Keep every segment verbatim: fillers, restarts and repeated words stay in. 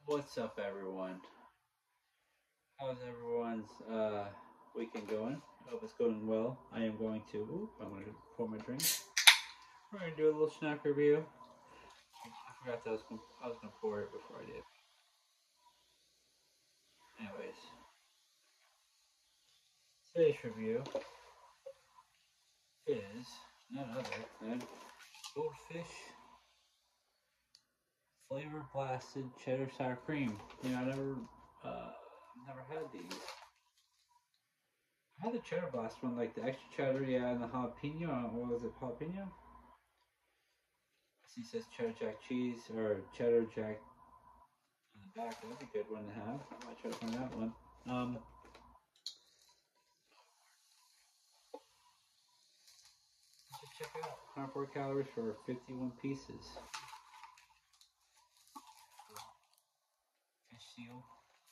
What's up, everyone? How's everyone's uh, weekend going? I hope it's going well. I am going to. Ooh, I'm going to pour my drink. We're going to do a little snack review. I forgot that I was going I was going to pour it before I did. Anyways, today's review is none other than Goldfish Flavor Blasted Cheddar Sour Cream. You know, I never, uh, never had these. I had the cheddar blast one, like the extra cheddar, yeah, and the jalapeno. What was it, jalapeno? He says cheddar jack cheese or cheddar jack in the back. That'd be a good one to have. I might try to find that one. Um, just check it out. one hundred four calories for fifty-one pieces. Fish seal.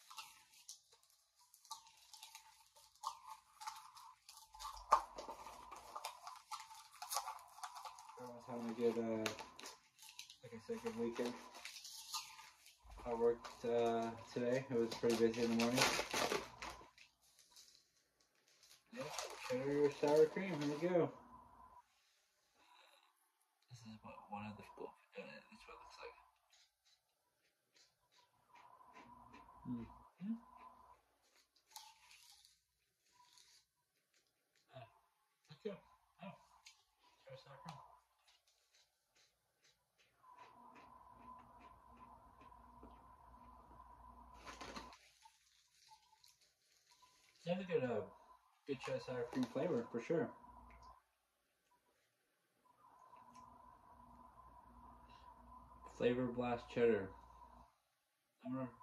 I was having a good, uh, like I said, good weekend. I worked uh, today. It was pretty busy in the morning. Yeah, cheddar sour cream. Here we go. This is what one of the school. Uh, that's what it looks like. Mm-hmm. Oh, okay. Oh, cheddar sour cream. They have a good, uh, good cheddar sour cream flavor for sure. Flavor Blast Cheddar. I'm gonna,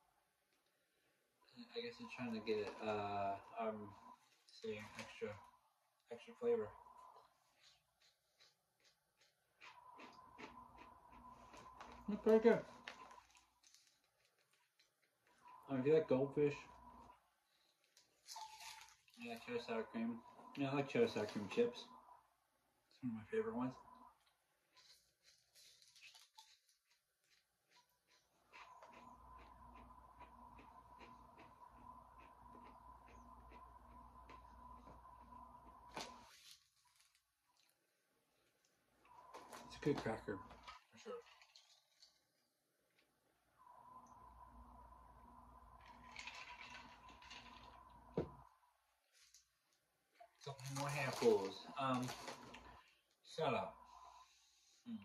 I guess they're trying to get it, uh, um, saying extra, extra flavor. That's pretty good. Um, if you like goldfish, yeah, cheddar sour cream. Yeah, I like cheddar sour cream chips. It's one of my favorite ones. It's a good cracker, for sure. Couple more handfuls. Um, shut up. Hmm.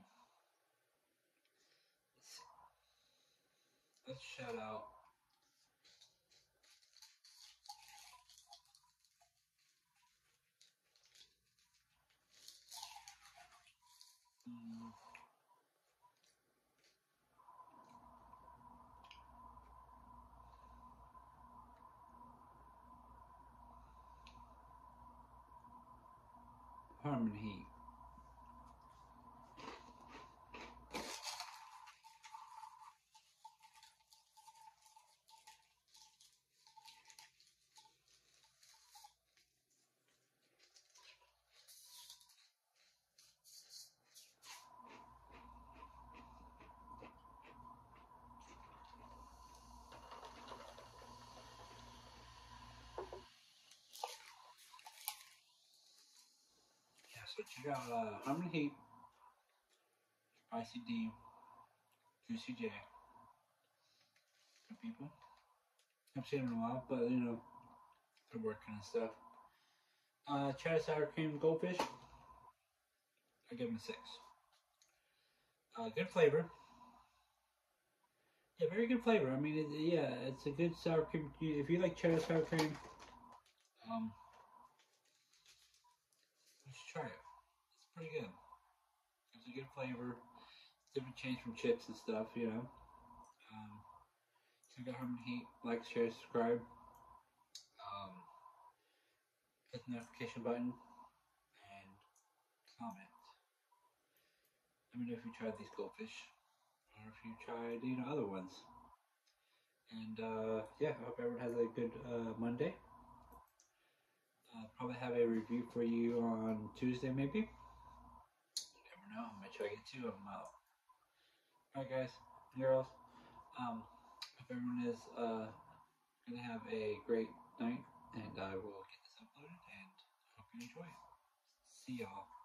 Let's, let's shout out. Hmm. Harmon Heat. Yeah, so you got uh, Harmon Heat, I C D, Juicy J. Good people. I've seen them in a while, but you know, they're working and stuff. Uh, cheddar sour cream goldfish. I give them a six. Uh, good flavor. Yeah, very good flavor. I mean, it, yeah, it's a good sour cream. If you like cheddar sour cream, um, just try it. It's pretty good. It's a good flavor. Different change from chips and stuff, you know. Um, so you got Harmon Heat. Like, share, subscribe. Um, hit the notification button and comment. Let me know if you tried these goldfish or if you tried, you know, other ones. And uh, yeah, I hope everyone has a good uh, Monday. I'll probably have a review for you on Tuesday, maybe. You never know. I might try to get two of them out. Alright, guys, girls. Um, guys uh, gonna have a great night, and I will get this uploaded, and hope you enjoy it. See y'all.